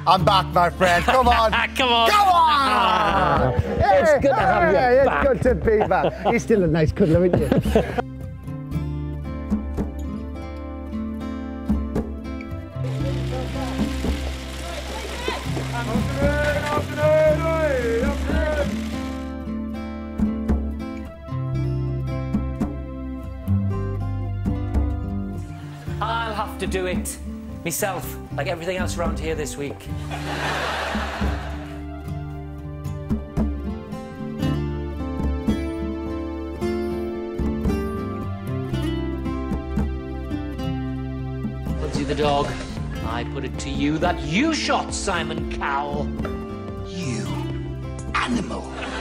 I'm back, my friend. Come on. Come on. Come on. It's good to have you back. It's good to be back. You're still a nice cuddler, aren't you? I'll have to do it myself, like everything else around here this week. Pudsey the dog, I put it to you that you shot Simon Cowell. You animal.